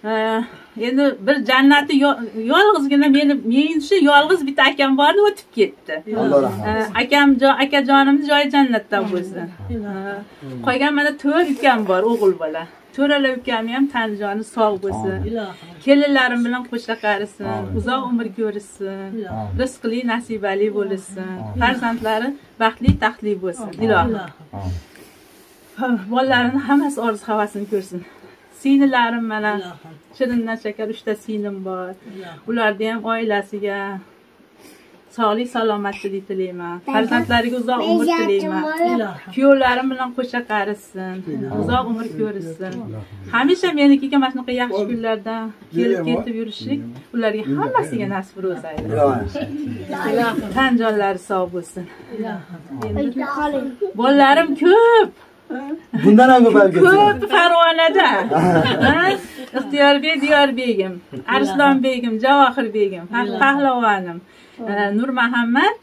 Endi bir jannati yolg'izgina men shu yolg'iz bitta akam bordi, o'tib ketdi. Alloh rahmat. akajonimiz joyi jannatda bo'lsin. Qolgan mana 4 ukam bor, o'g'il bola. To'ralar ukam ham tanjoni sog' bo'lsin. Kelinlarim bilan qo'shla qarisin, uzoq umr ko'rsin, rizqli, nasibali bo'lsin. Farzandlari baxtli, taxtli bo'lsin. Ilohim. Bolalarini hammasi orzu havasini ko'rsin. Singllarim mana Shirindan shakar 3 ta singlim bor. Ularni ham oilasiga sog'lik, salomatlik tilayman. Farzandlariga uzoq umr tilayman. Kuyovlarim bilan qo'sha qarisin, uzoq umr ko'rsin. Hamisha menikiga mana shunaqa yaxshi kunlarda kelib ketib yurishlik ularga hammasiga nasib bo'lsin. Tan jonlari sog' bo'lsin. Bolalarim ko'p. Bundan ham ko'payib ketdi. Ko'p Farg'onada. Ixtiyorbek Diyorbegim, Arslonbegim, Javohir begim, Pahlavonim, Nur Muhammad,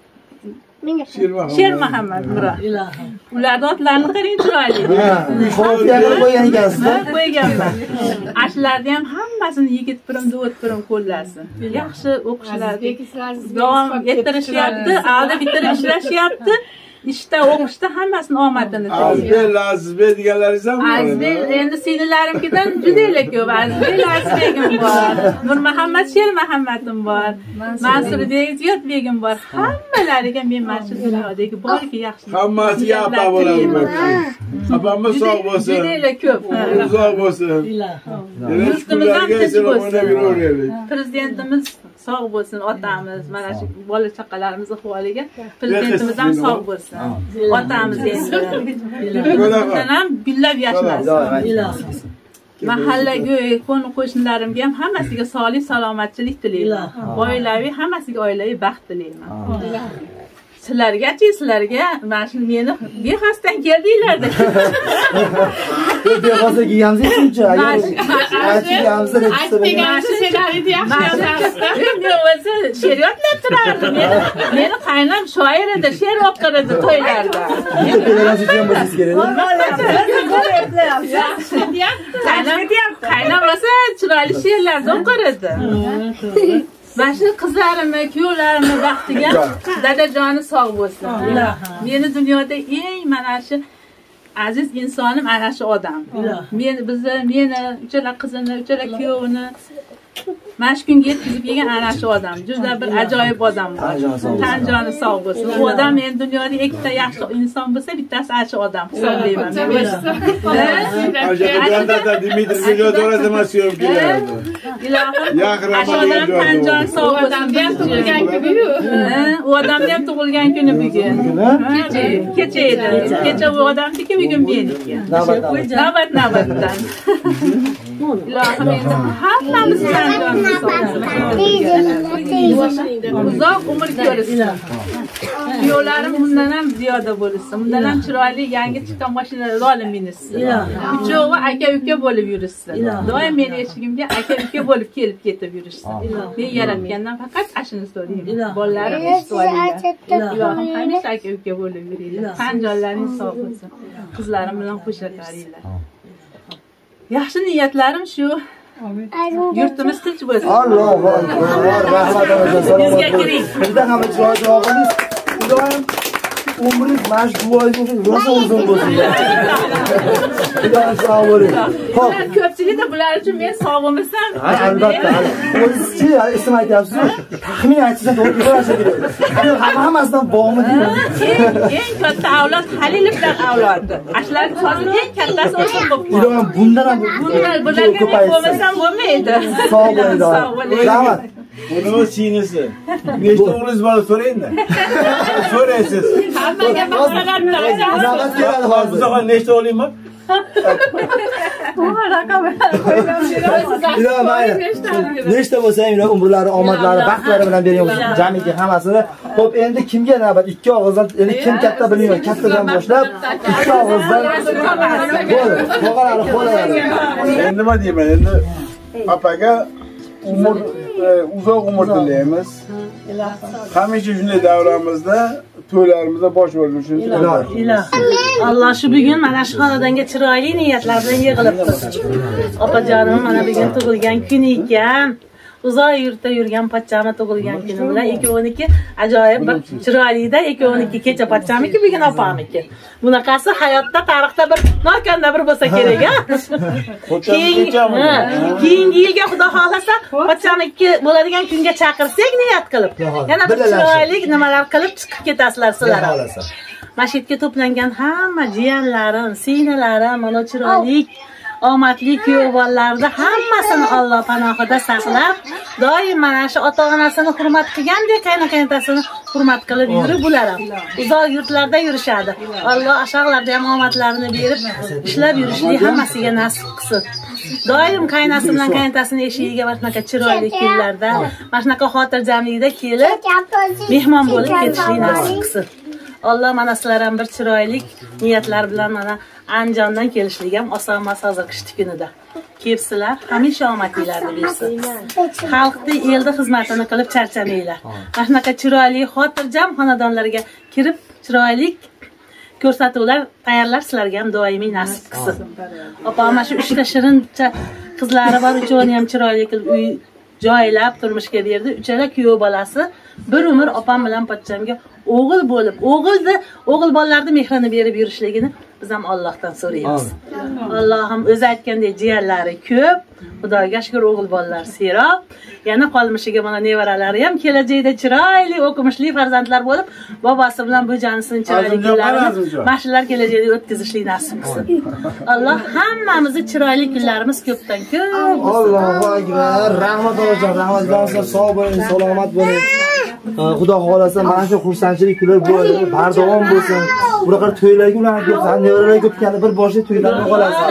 Sher Muhammad Murod. Ularning otlarini qarang chiroyli. Qo'ygan qo'ygan ekansiz-da. Qo'yganman. Ashlarni ham hammasini yigit pirim, do't pirim qo'llasin. Yaxshi o'qishlarni davom ettirishyapti, alda bitirib ishlashyapti. İşte o'qishda hammasini omadini tilayman. Azizbek deganlaringiz ham bor. Azizbek endi singllarimdan juda ko'p. Azizbegim bor. Nur Muhammad, Sher Muhammadim bor. Mansurbek, Ziyodbegim bor. Hammalariga men mana shu dunyodagi borki yaxshi. Hammasiga apa bo'ladi. Apamiz sog' bo'lsin. Juda ko'p. Uzoq bo'lsin. Prezidentimiz sog' bo'lsin, otamiz, mana shu bola chaqalarimiz ahvoliga prezidentimiz ham sog' bo'lsin. Otamiz endi. Bundan ham gullab yashnasin. Mahallaga, qo'shnilarimga ham hammasiga sog'lik, salomatchilik tilayman. Oilaviy hammasiga oilaviy baxt tilayman. Sizlarga mana shu meni bexosdan keldinglar-da. Bexosa kelgansiz shuncha. Men o'zi she'r yodlab turardim. Meni qaynam shoir edi, she'r o'qir edi to'ylarda. Qaynam rosa chiroyli she'rlarni o'qir edi. Mana shu qizlarimni, kuyovlarimni baxtiga dadajoni sog' bo'lsin. Meni dunyoda eng mana shu aziz insonim ana shu odam. Meni uchala qizimni, uchala kuyovini mana shu kunga yetkazib kelgan ana shu odam. Juda bir ajoyib odam bor. Tan joni sog' bo'lsin. U odam men dunyoda ikkita yaxshi inson bo'lsa, bittasi ana shu odam hisoblayman. Dmitriy Milyodoras emas yo'q kelardi. Ilohim, tan joni sog' bo'lsin. Tug'ilgan kuni-yu. U odamning ham tug'ilgan kuni bugun. Kecha edi. Kecha u odamniki, bugun meniki. Navbatdan. Ilohim endi hammamiz tan jonimiz uzoq umr ko'rsin. Kuyovlarim bundan ham ziyoda bo'lsin. Bundan ham chiroyli yangi chiqqan mashinalar olib minishsin. Uchovi aka-uka bo'lib yurishsin. Doim meni eshigimga aka-uka bo'lib kelib ketib yurishsin. Men yaratgandan faqat ashuni so'rayman. Bolalarim eshitib olinglar. Ilohim hamisha aka-uka bo'lib yuringlar. Tan jonlaring sog' bo'lsin. Qizlarim bilan qo'sha qaringlar. Yaxshi niyatlarim shu. Yurtimiz tinch bo'lsin. Allohu akbar. Rahmat onajon. Bizga kiring. Bizda ham chiroyli duoingiz. Xudoyim umringiz mana shu duoingiz rosa uzun bo'lsin. Xudoyim sog' bo'ling. Xo'p. Ko'pchilikda bular uchun men sog' bo'lmasam, albatta. O'zingizchi ism aytyapsiz. Taxmin aytsangiz to'g'ri bo'larsa kerak. Hammasidan bomi deyman. Eng katta avlod Halilovlar avlodi. Ashlarning hozir eng kattasi o'sha bo'lib. Xudoyim bundan ham bularga bo'lmasam bo'lmaydi. Sog' bo'ling. Rahmat. Buni sinisi. Nechta o'g'lingiz bor so'raydi. So'raysiz. Hammaga maqsadlar Zabat keladi hozir. Buzoq nechta o'g'ling bor? Nechta bo'lsa ham umrlari, omadlari, baxtlari bilan bering jamiki hammasini. Xo'p, endi kimga navbat? Ikki og'izdan, endi kim katta bilmayman, kattadan boshlab ikki og'izdan bo'ldi. Qolganlari qo'yadi. Endi nima deyman? Endi papaga uzoq umr tilaymiz. Hamisha shunday davramizda to'ylarimizda bosh bo'lishini ilohim. Alloh shu bugun mana shu xonadonga chiroyli niyatlar bilan yig'ilibmiz. Opajonim mana bugun tug'ilgan kuni ekan. Uzoq yurtda yurgan pochchami tug'ilgan kuni bilan ikkoviniki ajoyib bir chiroylida, ikkoviniki kecha pochchamiki, bugun opamiki. Bunaqasi hayotda tarixda bir nokanda bir bo'lsa kerak, ha? Keyingi yilga xudo xolasa pochchamiki bo'ladigan kunga chaqirsak niyat qilib, yana bir chiroyli nimalar qilib chiqib ketasizlar sizlar. Masjidga to'plangan hamma jiyanlarim, sinalarim, mana chiroyli omadli kuyovlarni hammasini Alloh panohida saqlab, doim mana shu ota-onasini hurmat qilgandek qaynonasini hurmat qilib yurib bular ham uzoq yurtlarda yurishadi. Alloh ashaqlarda ham omadlarini berib, ishlab yurishni hammasiga nasib qilsin. Doim qaynasi bilan qaynonasini eshigiga mana shunaqa chiroyli kunlarda, mana shunaqa xotirjamlikda kelib, mehmon bo'lib ketishni nasib qilsin. Alloh mana sizlar ham bir chiroyli niyatlar bilan mana Andijondan kelishlik ham oson emas hozir qish kunida. Kelibsizlar, hamisha omadinglarni bersin. Xalqni, elda xizmatini qilib charchamanglar. Mana shunaqa chiroyli, xotirjam xonadonlarga kirib, chiroyli ko'rsatuvlar tayyorlash sizlarga ham doimiy nasib qilsin. Opam mana shu 3 ta shirincha qizlari bor, uchovini ham chiroyli qilib uy joylab turmushga berdi. Uchala kuyov bolasi bir umr opam bilan pochchamga o'g'il bo'lib, o'g'il bolalarni mehrini berib yurishligini biz ham Allohdan so'raymiz. Allohim o'zi aytgandek jiyanlari ko'p, Xudoga shukr o'g'il bolalar serob. Yana qolmishiga mana nevaralari ham kelajakda chiroyli, o'qimishli farzandlar bo'lib, bobosi bilan bo'janisini chiroyli kunlarini mashlar kelajakda o'tkazishlik nasib qilsin. Alloh hammamizni chiroyli kunlarimiz ko'pdan ko'p. Allohu akbar. Rahmat onajon, rahmat bo'lsin. Sog' bo'ling, salomat bo'ling. Xudo xolasa mana shu xursandchilik kunlar bo'ladi, bardavom bo'lsin. Bunaqa to'ylarga ularni ko'p, nevaralarga ko'pkani bir boshli to'ylarni qolasiz.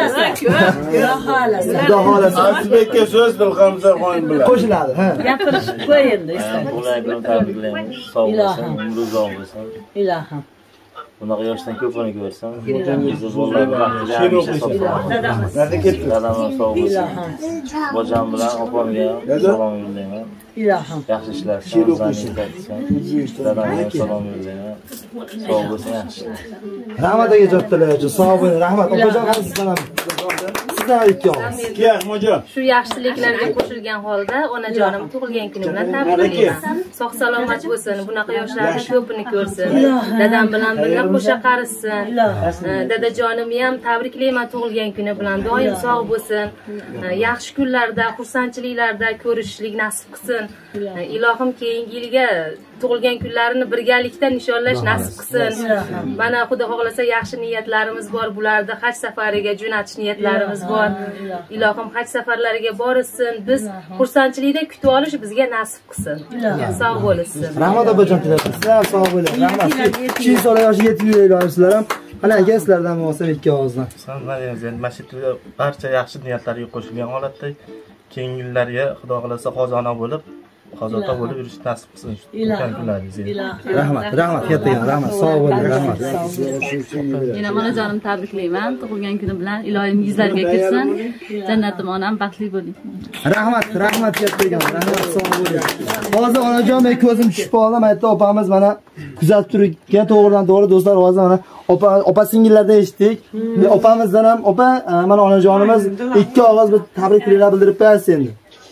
Xudo xolasa. Asbekka so'z Dilhamza xonim bilan qo'shiladi, ha. Gapirishib qo'y endi. Ular bilan tabriklaymiz. Sog' bo'lsin, umri uzoq bo'lsin. Ilohim. Bunaqa yoshdan ko'pini ko'rsam, bizni bolalar vaqtida hamisha sog'lom. Narsa ketdi. Dadam sog' bo'lsin. Bojam bilan opamga salom yo'llayman. Ilohim. Yaxshi ishlar qilsin. Dadamga salom yo'llayman. Sog' bo'lsin, yaxshi. Rahmat aka jo'ttilar uchun sog' bo'ling. Rahmat opajon, sizdan ham. Sizdan ikki og'iz. Kiyahmojon. Shu yaxshiliklarga qo'shilgan holda onajonim tug'ilgan kuni bilan tabriklayman. Sog' salomat bo'lsin, bunaqa yoshlarni ko'pini ko'rsin. Dadam bilan birga qo'sha qarishsin. Dadajonim ham tabriklayman tug'ilgan kuni bilan. Doim sog' bo'lsin. Yaxshi kunlarda, xursandchiliklarda ko'rishlik nasib qilsin. Ilohim keyingi yilga tug'ilgan kunlarini birgalikda nishonlash nasib qilsin. Mana Xudo xohlasa yaxshi niyatlarimiz bor, bularni haj safariga jo'natish niyatlarimiz bor. Ilohim haj safarlariga borsin, biz xursandchilikda kutib olish bizga nasib qilsin. Sog' bo'lsin. Rahmat opajon, sizlar ham sog' bo'ling. Rahmat. 200 so'la yoshi yetib yuraylarsizlar ham. Mana aka sizlardan bo'lsa ikki og'izdan. Endi masjidda barcha yaxshi niyatlarga qo'shilgan holatda keyingi yillarga Xudo xolasa xozona bo'lib, hozirda bo'lib yurish nasib qilsin. Rahmat, rahmat, kattagan rahmat. Sog' bo'ling, rahmat. Yana onajonim tabriklayman tug'ilgan kuni bilan. Ilohim yuzlariga kirsin. Jannatim onam baxtli bo'ling. Rahmat, rahmat kattagan, rahmat, sog' bo'ling. Hozir onajon men ko'zim tushib qoldi, aytdi opamiz mana kuzatib turgan to'g'ridan to'g'ri do'stlar, hozir mana opa singillardan eshitdik. Opamizdan ham opa mana onajonimiz ikki og'iz bir tabriklar bildirib qo'yasiz endi.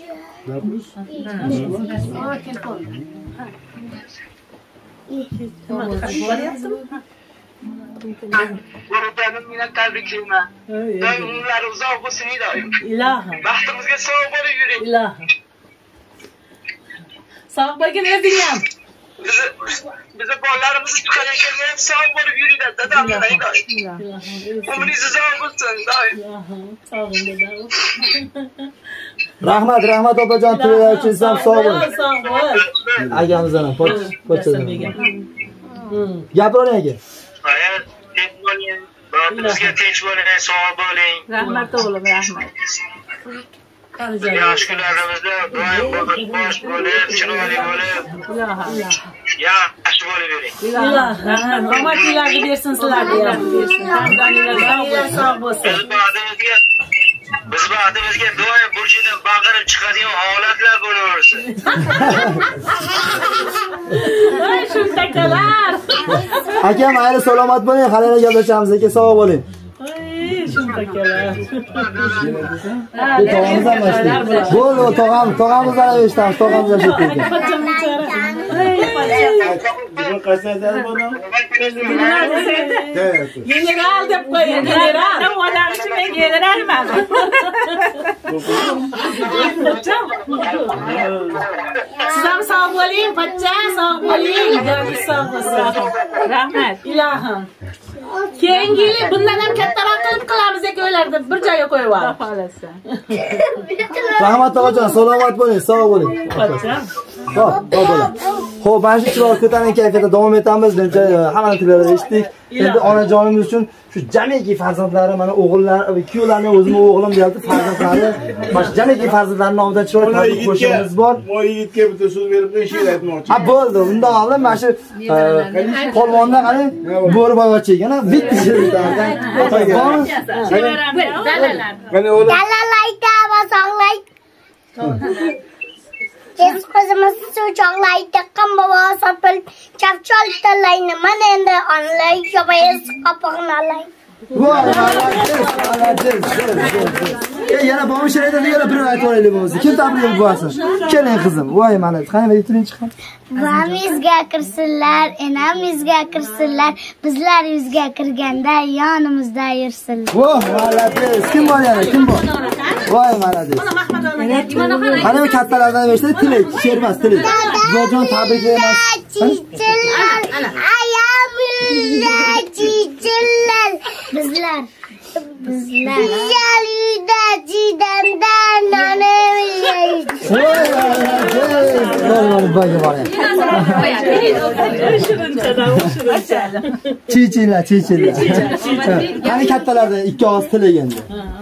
O'rtanim meni tabriklayman. Doim umrlar uzoq bo'lsin ilohim. Ilohim. Baxtimizga sog' bo'lib yuring. Ilohim. Sog' bo'lgin o'zing ham. Bizi bolalarimiz chiqqan ekan, ham sog' bo'lib yuringlar, dadam bilan ilohim. Umringiz uzoq bo'lsin, doim. Sog' bo'ling. Rahmat, rahmat opajon, to'ylar uchun ham sog' bo'ling. Sog' bo'l. Agamizdan ham pochchadan. Gapiring aka. Tinch bo'ling, bizga tinch bo'ling, sog' bo'ling. Rahmat o'g'lim, rahmat. Yaxshi kunlarimizda doim bosh bo'lib, chiroyli bo'lib, yaxshi bo'lib yuring. Ilohim, omadinglarni bersin sizlarga. Farzandinglar sog' bo'lsin. Biz baxtimizga doim burchidan baqirib chiqadigan holatlar bo'laversin. Voy shundakilar. Aka, mayli salomat bo'ling, hali gaplashamiz aka, sog' bo'ling. Voy shundakilar. Bo'ldi, tog'amizdan eshitamiz, tog'amizdan eshitdik. General deb qo'ying, general. Odam uchun men generalman. Siz ham sog' bo'ling, pochcha, sog' bo'ling. Joningiz sog' bo'lsin. Rahmat. Ilohim. Keyingi yil bundan ham kattaroq qilamiz deb o'ylardim. Bir joyga qo'yib yuborib. Xohlasa. Rahmat tog'ajon, salomat bo'ling, sog' bo'ling. Xo'p, bo'ling. Xo'p, mana shu chiroyli ko'tarinki kayfiyatda davom etamiz. Menimcha hammani tillarini eshitdik. Endi onajonimiz uchun shu jamiki farzandlari, mana o'g'illar, kuyovlarni o'zim o'g'lim deyapti, farzandlari, mana shu jamiki farzandlarning nomidan chiroyli tabrik qo'shig'imiz bor. Moy yigitga bitta so'z berib she'r aytmoqchi. Ha, bo'ldi. Undan oldin mana shu polvondan qani bo'riboyvachcha ekan, bitta she'r aytadi. Dalalayda bosonglaydi. Kes qizimiz so'choqlaydi, qambaba sopil, chapchol talayni, mana endi onlay, yobayes qopoqnalay. Voy, maladiz. Yana bomi she'r aytadi, yana bir aytib olaylik bo'lsa. Kim tabrik bo'lsin? Keling qizim. Voy, mana qani aytib chiqing. Vamizga kirsinlar, enamizga kirsinlar, bizlar yuzga kirganda yonimizda yursinlar. Voh, maladiz. Kim bor yana? Kim bor? Voy, maladiz. Mana bu kattalardan eshitdi, tilak, she'r emas, tilak. Zojon tabriklaymiz. Ayamizda chichillar, bizlar uyda chidamdan nonimiz. Voy, maladiz. Chichillar. Qani kattalardan ikki og'iz tilak endi.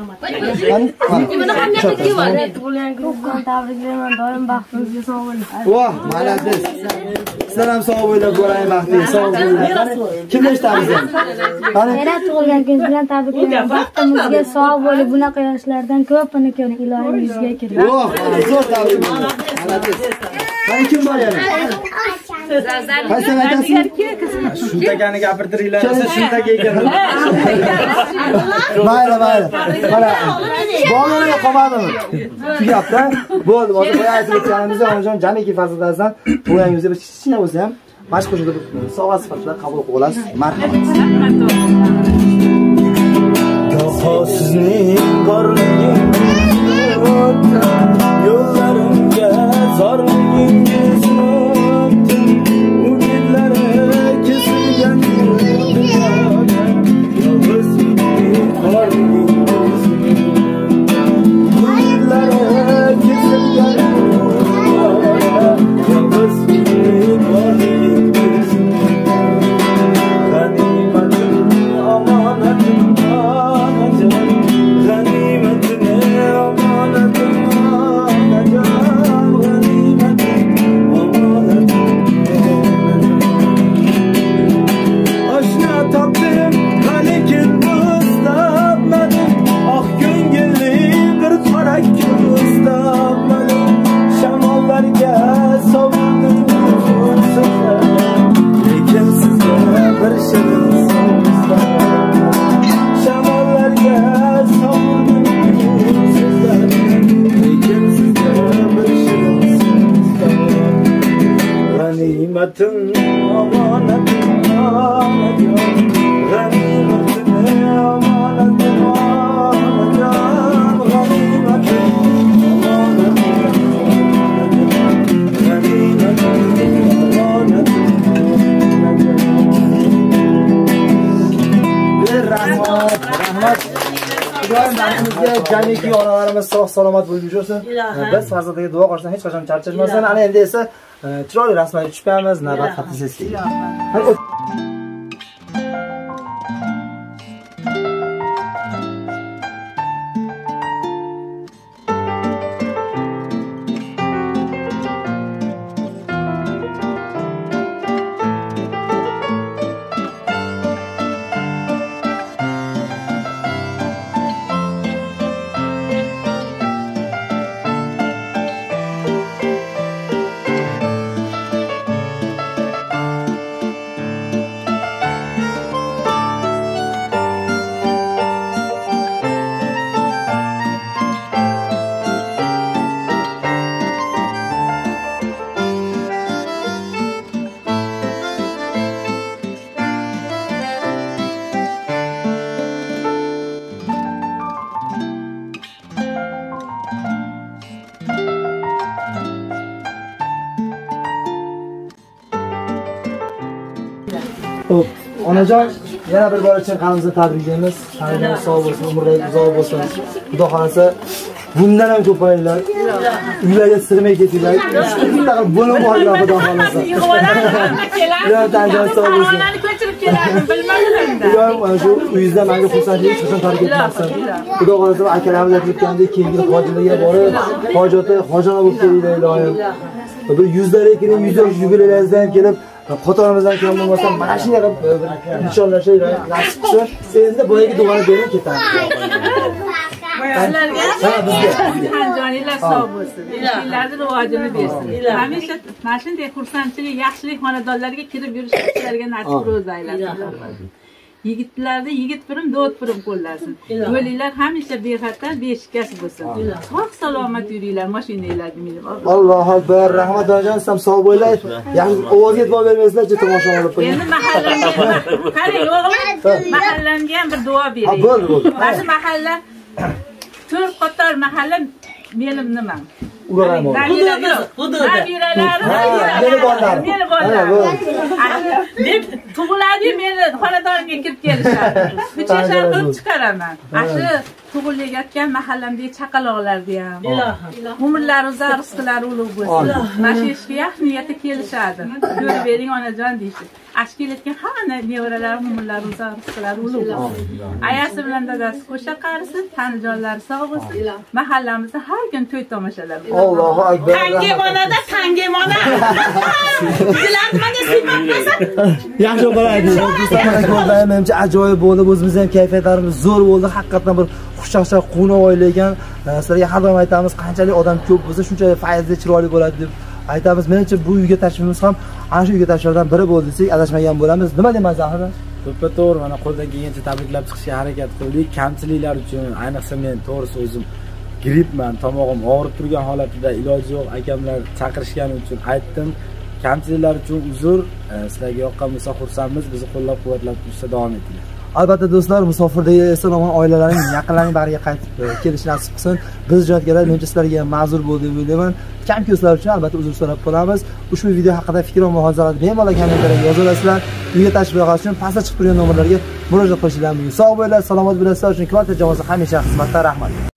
Tabriklayman, doim baxtingizga sog' bo'ling. Voh, maladiz. Sizlar ham sog' bo'lib bo'ling, baxtingiz sog' bo'linglar. Kimni eshitamiz endi? Meni tug'ilgan kun bilan tabriklayman. Baxtimizga sog' bo'lib, bunaqa yoshlardan ko'pini ko'ring, ilohim yuzga kirsin. Voh, zo'r tabrik. Maladiz. Qani kim bor yana? Qaysi aytasiz? Shuntakani gapirtiringlar, shuntaga ekan. Mayli. Mana bolalarga qolmadimi? Shu gapda bo'ldi. Hozir boya aytib o'tganimizda onajon jamiki farzandlaringizdan tug'ilganingizda bir kichkina bo'lsa ham mashq qilishda sovg'a sifatida qabul qilib olasiz. Marhamat. Goho sizning borligingizni yo'llarimga zorligingizni umidlari kesilgan dunyoga yolg'iz borligingizni umidlari kesilgan dunyoga yolg'iz borligingizni g'animatim omonatim jamiki onalarimiz sog' salomat bo'lib yursin. Biz farzandlarga duo qilishdan hech qachon charchashmasin. Ana endi esa chiroyli rasmlarga tushamiz. Navbat fotosessiya. Onajon, yana bir bor Chinqanimizni tabriklaymiz. Tanangiz sog' bo'lsin, umringiz uzoq bo'lsin. Xudo xolasa bundan ham ko'payinglar. Uylarga sig'may ketinglar. Bitta bo'lib olinglar xudo xolasa. Ya tanjon sog' bo'lsin. Onani ko'chirib kelardim, bilmadim. Yo, shu uyingizda menga xursandlik hech qachon tark etmasin. Xudo xolasa akalarimiz aytgandek keyingi hojilarga borib, hojona bo'lib kelinglar iloyim. Bir yuzlarga kelib, 100 yosh yubileyingizdan kelib Qo'tonimizdan kam bo'lmasa mana shunday qilib nishonlashinglar nasib qilsin. Endi boyagi duoni berib ketamiz. Sizlarga Tanjoninglar sog' bo'lsin. Ishinglarni rivojini bersin. Hamisha mana shunday xursandchilik, yaxshilik xonadonlarga kirib yurish sizlarga nasib ro'za aylasin. Yigitlarni yigit pirim, do't pirim qo'llasin. Yo'linglar hamisha bexatar, beshikasi bo'lsin. Sog' salomat yuringlar, mashinanglarni minib. Allohu akbar. Rahmat onajon, siz ham sog' bo'linglar. Yaxshi ovozga e'tibor bermaysizlar, tomosha olib qo'ying. Endi mahallamga, qarang o'g'lim, mahallamga ham bir duo bering. Ha, bo'ldi. Mana mahalla 4 qator mahalla menim nimam. Ularni deb tug'iladi, meni xonadonimga kirib kelishadi. 3 yashar qilib chiqaraman. Shu tug'ilayotgan mahallamdagi chaqaloqlarni ham. Umrlari uzun, rizqlari ulug' bo'lsin. Mana shu ishga yaxshi niyatda kelishadi. Ko'rib bering onajon deydi. Ashkeletgan hamma nevaralar umrlari uzun, rizqlari ulug'. Ayasi bilan dadasi qo'sha qarisin, tanijonlari sog' bo'lsin. Mahallamizda har kun to'y tomoshalar. Allohu akbar. Tangemonada tangemona. Dilatmaga siymatmasa. Yaxshi bo'ladi. Do'stlar, ko'rdim, menimcha ajoyib bo'ldi. O'zimiz ham kayfiyatlarimiz zo'r bo'ldi. Haqiqatan bir xushchaqchaq quvnoq o'ylagan. Sizlarga har doim aytamiz, qanchalik odam ko'p bo'lsa, shunchalik fayzli, chiroyli bo'ladi deb aytamiz. Menimcha bu uyga tashrifimiz ham ana shu uyga tashriflardan biri bo'ldi desak, adashmagan bo'lamiz. Nima deyman Zahira? To'ppa-to'g'ri, mana qo'ldan kelgancha tabriklab chiqishga harakat qildik. Kamchiliklar uchun, ayniqsa men to'g'risi o'zim grippman, tomog'im og'rib turgan holatida iloji yo'q akamlar chaqirishgani uchun aytdim. Kamchiliklar uchun uzr. Sizlarga yoqqan bo'lsa xursandmiz. Bizni qo'llab-quvvatlab turishda davom etinglar. Albatta do'stlar, musofirdagi eson-omon oilalaring, yaqinlaring bariga qaytib kelish nasib qilsin. Biz ijodkorlar menimcha sizlarga ham ma'zur bo'ldi deb o'ylayman. Kam ko'zlar uchun albatta uzr so'rab qolamiz. Ushbu video haqida fikr va mulohazalarni bemalol kommentariyga yozaverasizlar. Uyga tashrif buyurish uchun pastda chiqib turgan nomerlarga murojaat qilishingiz mumkin. Sog' bo'linglar, salomat bo'linglar. Sizlar uchun kvartira jamoasi hamisha xizmatda. Rahmat.